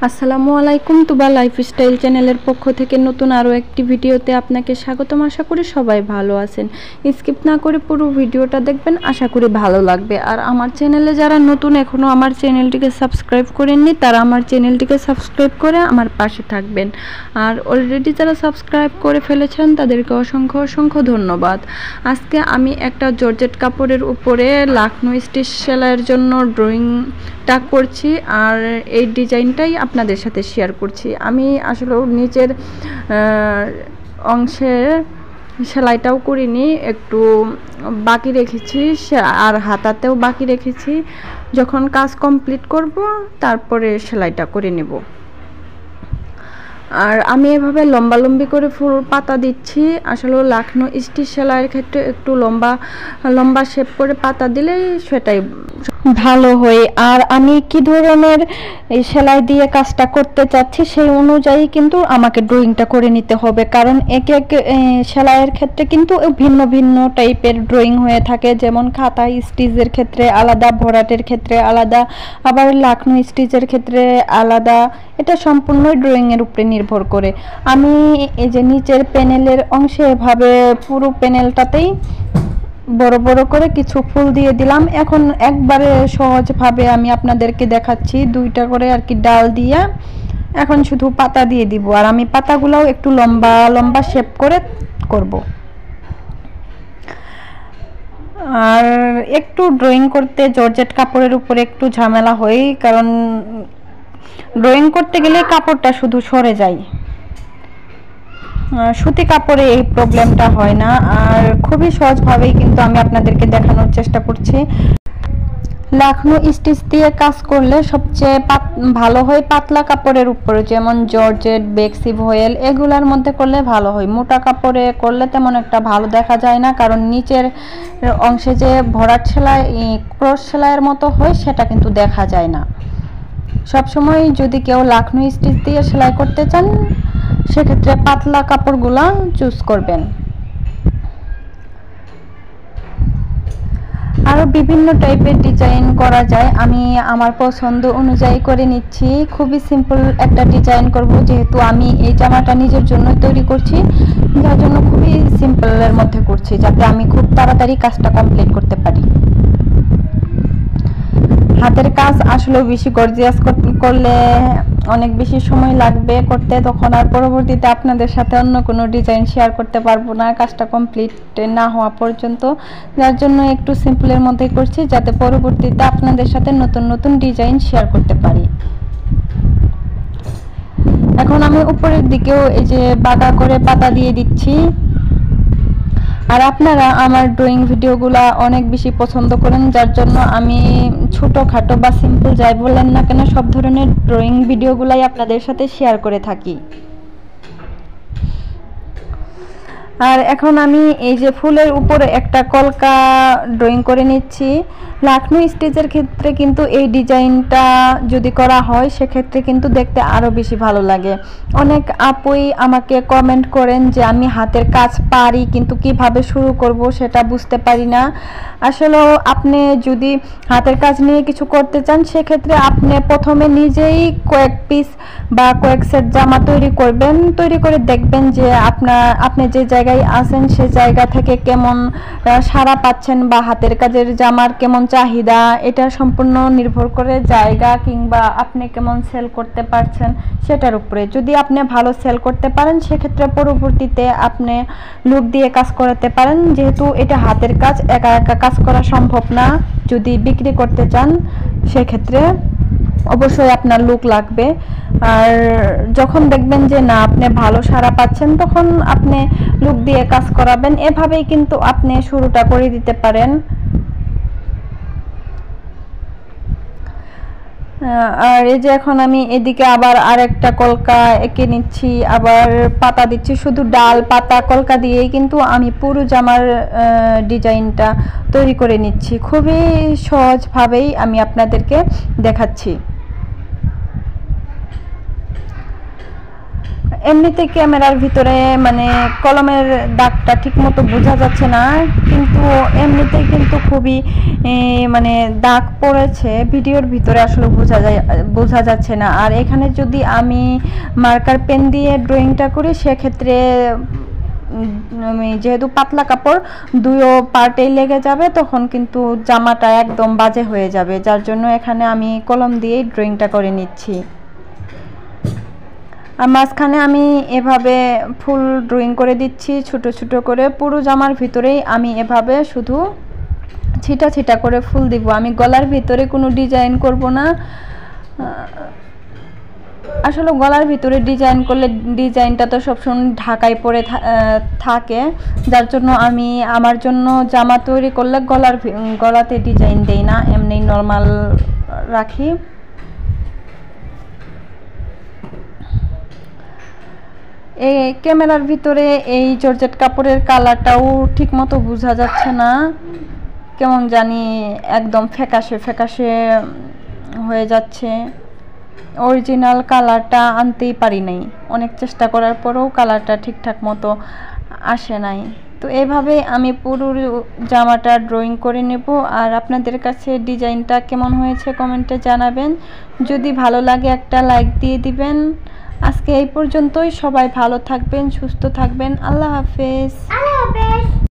আসসালামু আলাইকুম। তুবা লাইফস্টাইল চ্যানেলের পক্ষ থেকে নতুন আরও একটি ভিডিওতে আপনাকে স্বাগতম। আশা করি সবাই ভালো আছেন। স্কিপ না করে পুরো ভিডিওটা দেখবেন, আশা করি ভালো লাগবে। আর আমার চ্যানেলে যারা নতুন, এখনও আমার চ্যানেলটিকে সাবস্ক্রাইব করেননি, তারা আমার চ্যানেলটিকে সাবস্ক্রাইব করে আমার পাশে থাকবেন। আর অলরেডি যারা সাবস্ক্রাইব করে ফেলেছেন তাদেরকে অসংখ্য অসংখ্য ধন্যবাদ। আজকে আমি একটা জর্জেট কাপড়ের উপরে লাখনো স্টিচ সেলাইয়ের জন্য ড্রয়িংটা করছি, আর এই ডিজাইনটাই আপনাদের সাথে শেয়ার করছি। আমি আসলে নিচের অংশে সেলাইটাও করিনি, একটু বাকি রেখেছি, আর হাতাতেও বাকি রেখেছি। যখন কাজ কমপ্লিট করব তারপরে সেলাইটা করে নেব। আর আমি এভাবে লম্বালম্বি করে ফুল পাতা দিচ্ছি। আসলে লাখনো স্টিচ সেলাইয়ের ক্ষেত্রে একটু লম্বা লম্বা শেপ করে পাতা দিলে সেটাই ভালো হয়। আর আমি কি ধরনের এই সেলাই দিয়ে কাজটা করতে চাচ্ছি সেই অনুযায়ী কিন্তু আমাকে ড্রয়িংটা করে নিতে হবে, কারণ এক এক সেলাইয়ের ক্ষেত্রে কিন্তু ভিন্ন ভিন্ন টাইপের ড্রয়িং হয়ে থাকে। যেমন খাতা স্টিচের ক্ষেত্রে আলাদা, ভরাটের ক্ষেত্রে আলাদা, আবার লাখনো স্টিচের ক্ষেত্রে আলাদা। এটা সম্পূর্ণই ড্রয়িংয়ের উপরে নির্ভর করে। আমি এই যে নিচের প্যানেলের অংশে এভাবে পুরো প্যানেলটাতেই বড় বড় করে কিছু ফুল দিয়ে দিলাম। এখন একবারে সহজভাবে আমি আপনাদেরকে দেখাচ্ছি, দুইটা করে আর কি ডাল দিয়ে এখন শুধু পাতা দিয়ে দিব। আর আমি পাতাগুলোও একটু লম্বা লম্বা শেপ করে করব। আর একটু ড্রয়িং করতে জর্জেট কাপড়ের উপরে একটু ঝামেলা হয়, কারণ ড্রয়িং করতে গেলে কাপড়টা শুধু সরে যায়। সুতি কাপড়ে এই প্রবলেমটা হয় না। আর খুবই সহজভাবেই কিন্তু আমি আপনাদেরকে দেখানোর চেষ্টা করছি। লাখনো স্টিচ দিয়ে কাজ করলে সবচেয়ে ভালো হয় পাতলা কাপড়ের উপরে, যেমন জর্জেট, বেক্সি ভয়েল, এগুলার মধ্যে করলে ভালো হয়। মোটা কাপড়ে করলে তেমন একটা ভালো দেখা যায় না, কারণ নিচের অংশে যে ভরাট সেলাই, ক্রস সেলাইয়ের মতো হয়, সেটা কিন্তু দেখা যায় না। সবসময় যদি কেউ লাখনো স্টিচ দিয়ে সেলাই করতে চান, সেক্ষেত্রে পাতলা কাপড়গুলা চুজ করবেন। আরও বিভিন্ন টাইপের ডিজাইন করা যায়, আমি আমার পছন্দ অনুযায়ী করে নিচ্ছি। খুবই সিম্পল একটা ডিজাইন করব, যেহেতু আমি এই জামাটা নিজের জন্য তৈরি করছি, যার জন্য খুবই সিম্পলের মধ্যে করছি, যাতে আমি খুব তাড়াতাড়ি কাজটা কমপ্লিট করতে পারি। হাতের কাজ আসলে বেশি গর্জিয়াস করলে অনেক বেশি সময় লাগবে করতে, তখন আর পরবর্তীতে আপনাদের সাথে অন্য কোনো ডিজাইন শেয়ার করতে পারবো না কাজটা কমপ্লিট না হওয়া পর্যন্ত। যার জন্য একটু সিম্পলের মধ্যেই করছি, যাতে পরবর্তীতে আপনাদের সাথে নতুন নতুন ডিজাইন শেয়ার করতে পারি। এখন আমি উপরের দিকেও এই যে বাঁকা করে পাতা দিয়ে দিচ্ছি। আর আপনারা আমার ড্রয়িং ভিডিওগুলো অনেক বেশি পছন্দ করেন, যার জন্য আমি ছোটোখাটো বা সিম্পল যাই বলেন না কেন, সব ধরনের ড্রয়িং ভিডিওগুলাই আপনাদের সাথে শেয়ার করে থাকি। আর এখন আমি এই যে ফুলের উপরে একটা কলকা ড্রয়িং করে নিচ্ছি। লাখনো স্টিচের ক্ষেত্রে কিন্তু এই ডিজাইনটা যদি করা হয়, সেক্ষেত্রে কিন্তু দেখতে আরও বেশি ভালো লাগে। অনেক আপুই আমাকে কমেন্ট করেন যে আমি হাতের কাজ পারি, কিন্তু কিভাবে শুরু করব সেটা বুঝতে পারি না। আসলে আপনি যদি হাতের কাজ নিয়ে কিছু করতে চান, সেক্ষেত্রে আপনি প্রথমে নিজেই কয়েক পিস বা কয়েক সেট জামা তৈরি করবেন। তৈরি করে দেখবেন যে আপনি যে জায়গায় আছেন সে জায়গা থেকে কেমন সাড়া পাচ্ছেন, বা হাতের কাজের জামার কেমন চাহিদা। এটা সম্পূর্ণ নির্ভর করে জায়গা কিংবা আপনি কেমন সেল করতে পারছেন সেটার উপরে। যদি আপনি ভালো সেল করতে পারেন, সেক্ষেত্রে পরবর্তীতে আপনি লুক দিয়ে কাজ করাতে পারেন। যেহেতু এটা হাতের কাজ, একা একা কাজ করা সম্ভব না। যদি বিক্রি করতে চান, সেক্ষেত্রে অবশ্যই আপনার লুক লাগবে। আর যখন দেখবেন যে না আপনি ভালো সাড়া পাচ্ছেন, তখন আপনি লুক দিয়ে কাজ করাবেন। এভাবেই কিন্তু আপনি শুরুটা করে দিতে পারেন। আর এই যে এখন আমি এদিকে আবার আরেকটা কলকা এঁকে নিচ্ছি, আবার পাতা দিচ্ছি। শুধু ডাল, পাতা, কলকা দিয়েই কিন্তু আমি পুরো জামার ডিজাইনটা তৈরি করে নিচ্ছি। খুবই সহজভাবেই আমি আপনাদেরকে দেখাচ্ছি। এমনিতে ক্যামেরার ভিতরে মানে কলমের দাগটা ঠিকমতো বোঝা যাচ্ছে না, কিন্তু এমনিতে কিন্তু খুবই মানে দাগ পড়েছে, ভিডিওর ভিতরে আসলে বোঝা যাচ্ছে না। আর এখানে যদি আমি মার্কার পেন দিয়ে ড্রয়িংটা করি সেক্ষেত্রে যেহেতু পাতলা কাপড় দুইও পার্টেই লেগে যাবে, তখন কিন্তু জামাটা একদম বাজে হয়ে যাবে, যার জন্য এখানে আমি কলম দিয়েই ড্রয়িংটা করে নিচ্ছি। আর মাঝখানে আমি এভাবে ফুল ড্রয়িং করে দিচ্ছি ছোট ছোট করে, পুরো জামার ভিতরেই আমি এভাবে শুধু ছিটা ছিটা করে ফুল দিব। আমি গলার ভিতরে কোনো ডিজাইন করব না, আসলে গলার ভিতরে ডিজাইন করলে ডিজাইনটা তো সবসময় ঢাকায় পড়ে থাকে, যার জন্য আমি আমার জন্য জামা তৈরি করলে গলাতে ডিজাইন দেই না, এমনি নর্মাল রাখি। এই ক্যামেরার ভিতরে এই জর্জেট কাপড়ের কালারটাও ঠিক মতো বোঝা যাচ্ছে না, কেমন জানি একদম ফ্যাকাশে ফ্যাকাশে হয়ে যাচ্ছে। অরিজিনাল কালারটা আনতেই পারি নাই, অনেক চেষ্টা করার পরেও কালারটা ঠিকঠাক মতো আসে নাই। তো এভাবে আমি পুরো জামাটা ড্রয়িং করে নেব। আর আপনাদের কাছে ডিজাইনটা কেমন হয়েছে কমেন্টে জানাবেন, যদি ভালো লাগে একটা লাইক দিয়ে দিবেন। আজকে এই পর্যন্তই, সবাই ভালো থাকবেন, সুস্থ থাকবেন, আল্লাহ হাফেজ।